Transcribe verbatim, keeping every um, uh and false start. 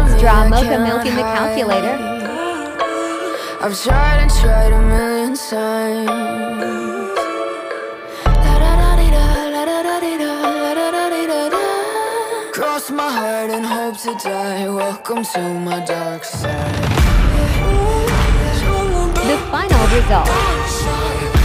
Draw mocha milk in the calculator. I've tried and tried a million times. Cross my heart and hope to die. Welcome to my dark side. The final result.